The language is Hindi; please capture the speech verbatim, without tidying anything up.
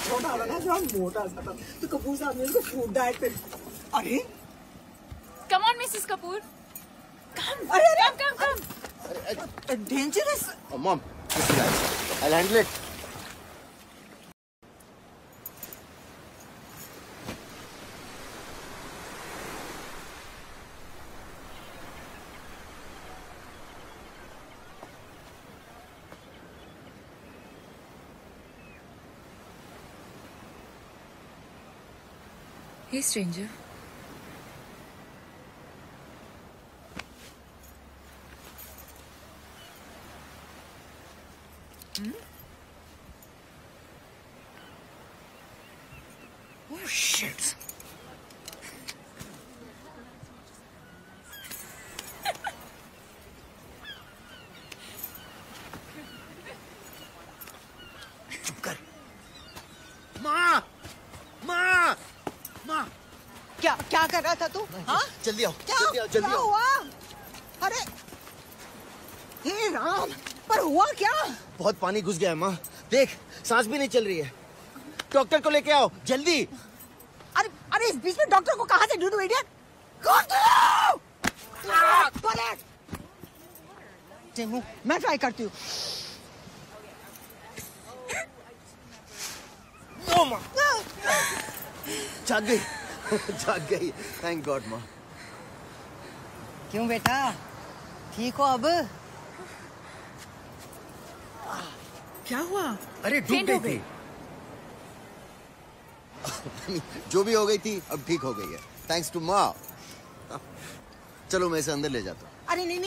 छोटा था ना जो मोटा सा था, तो कपूर साहब ने उसको फूड डाइट पे। अरे come on Mrs Kapoor, come अरे come come come. Dangerous. Mom, I'll handle it. Hey stranger. Hmm? Oh shit. चुप कर। माँ, माँ, माँ। क्या क्या कर रहा था तू? हाँ? जल्दी आओ, क्या जल्दी आओ, जल्दी क्या आओ। हुआ? अरे हे राम, पर हुआ क्या? बहुत पानी घुस गया है माँ, देख सांस भी नहीं चल रही है। डॉक्टर को लेके आओ जल्दी। अरे अरे इस बीच में डॉक्टर को कहाँ से ढूंढूं इडियट? टेमू, मैं ट्राई करती हूँ। नो माँ, जाग गई, जाग गई। थैंक गॉड माँ। क्यों बेटा, ठीक हो अब? क्या हुआ? अरे डूब गई थी। जो भी हो गई थी अब ठीक हो गई है, थैंक्स टू माँ। चलो मैं इसे अंदर ले जाता हूँ। अरे नहीं